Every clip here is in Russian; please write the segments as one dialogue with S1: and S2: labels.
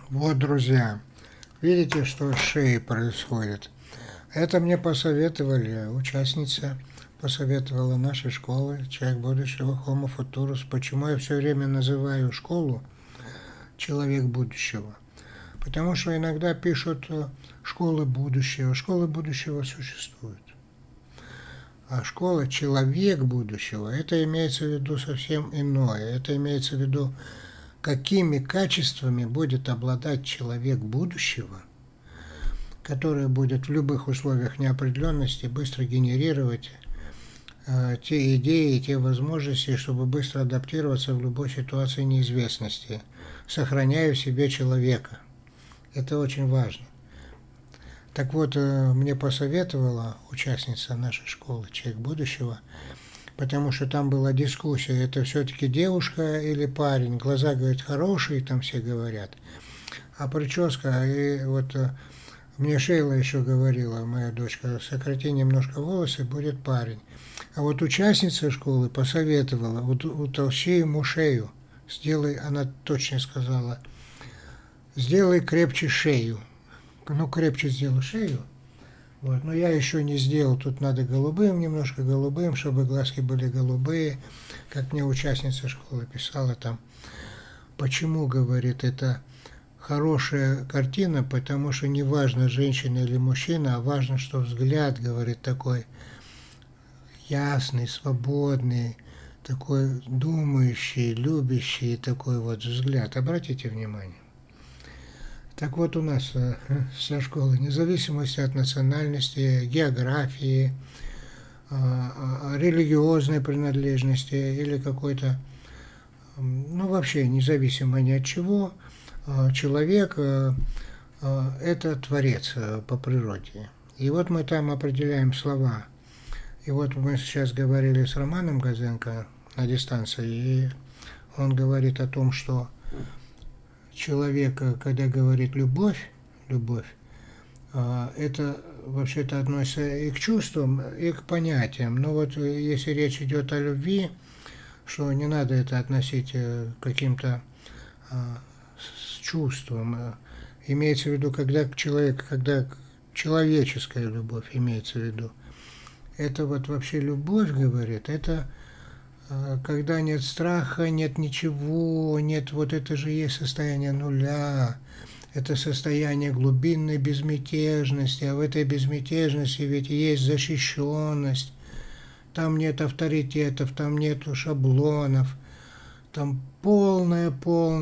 S1: Вот, друзья, видите, что с шеей происходит? Это мне посоветовали, участница посоветовала нашей школы «Человек будущего» Homo Futurus. Почему я все время называю школу «Человек будущего»? Потому что иногда пишут «школы будущего». Школы будущего существуют. А школа «Человек будущего» это имеется в виду совсем иное. Это имеется в виду, какими качествами будет обладать человек будущего, который будет в любых условиях неопределенности быстро генерировать те идеи, те возможности, чтобы быстро адаптироваться в любой ситуации неизвестности, сохраняя в себе человека. Это очень важно. Так вот, мне посоветовала участница нашей школы «Человек будущего», потому что там была дискуссия, это все-таки девушка или парень. Глаза, говорит, хорошие, там все говорят. А прическа, и вот мне Шейла еще говорила, моя дочка, сократи немножко волосы, будет парень. А вот участница школы посоветовала, вот утолщи ему шею, сделай, она точно сказала, сделай крепче шею. Ну, крепче сделай шею. Вот. Но я еще не сделал, тут надо голубым, немножко голубым, чтобы глазки были голубые, как мне участница школы писала там. Почему, говорит, это хорошая картина, потому что не важно, женщина или мужчина, а важно, что взгляд, говорит, такой ясный, свободный, такой думающий, любящий такой вот взгляд. Обратите внимание. Так вот у нас вся школа, вне зависимости от национальности, географии, религиозной принадлежности или какой-то, ну вообще независимо ни от чего, человек это творец по природе. И вот мы там определяем слова. И вот мы сейчас говорили с Романом Газенко на дистанции, и он говорит о том, что человек, когда говорит любовь, это вообще-то относится и к чувствам, и к понятиям. Но вот если речь идет о любви, что не надо это относить к каким-то с чувством. Имеется в виду, когда человеческая любовь имеется в виду. Это вот вообще любовь, говорит, это когда нет страха, нет ничего, нет, вот это же есть состояние нуля, это состояние глубинной безмятежности, а в этой безмятежности ведь есть защищенность, там нет авторитетов, там нет шаблонов, там полное,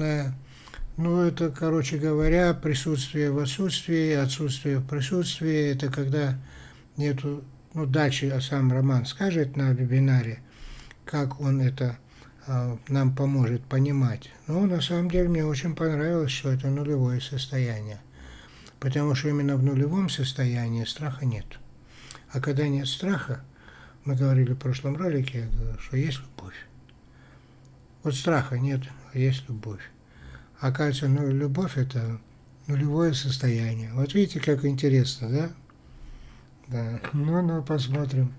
S1: ну это, короче говоря, присутствие в отсутствии, отсутствие в присутствии, это когда нету, ну дальше сам Роман скажет на вебинаре, как он это нам поможет понимать. Но на самом деле мне очень понравилось, что это нулевое состояние. Потому что именно в нулевом состоянии страха нет. А когда нет страха, мы говорили в прошлом ролике, что есть любовь. Вот страха нет, а есть любовь. Оказывается, ну, любовь – это нулевое состояние. Вот видите, как интересно, да? Да. Ну, посмотрим.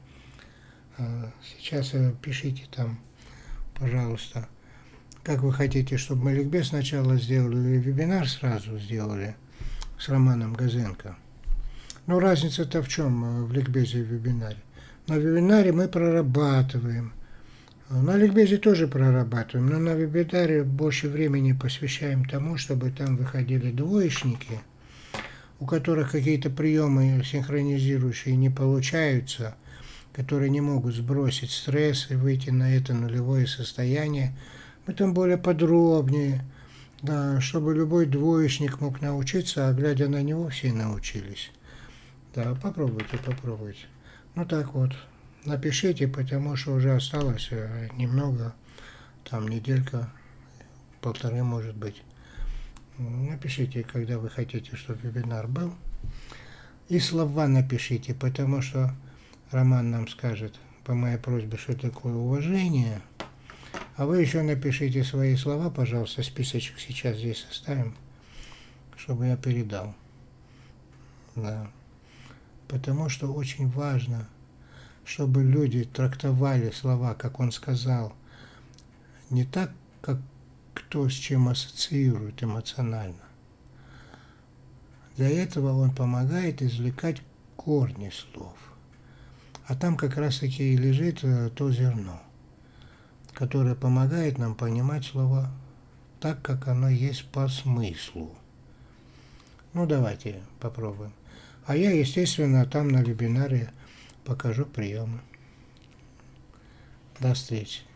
S1: Сейчас пишите там, пожалуйста, как вы хотите, чтобы мы ликбез сначала сделали или вебинар сразу сделали с Романом Газенко. Ну, разница-то в чем в ликбезе и вебинаре? На вебинаре мы прорабатываем, на ликбезе тоже прорабатываем, но на вебинаре больше времени посвящаем тому, чтобы там выходили двоечники, у которых какие-то приемы синхронизирующие не получаются, которые не могут сбросить стресс и выйти на это нулевое состояние. Мы там более подробнее, да, чтобы любой двоечник мог научиться, а глядя на него, все научились. Да, попробуйте. Ну так вот, напишите, потому что уже осталось немного, там неделька, полторы может быть. Напишите, когда вы хотите, чтобы вебинар был. И слова напишите, потому что Роман нам скажет по моей просьбе, что такое уважение. А вы еще напишите свои слова, пожалуйста, списочек сейчас здесь оставим, чтобы я передал. Да. Потому что очень важно, чтобы люди трактовали слова, как он сказал, не так, как кто с чем ассоциирует эмоционально, Для этого он помогает извлекать корни слов. А там как раз-таки и лежит то зерно, которое помогает нам понимать слова так, как оно есть по смыслу. Ну, давайте попробуем. А я, естественно, там на вебинаре покажу приемы. До встречи.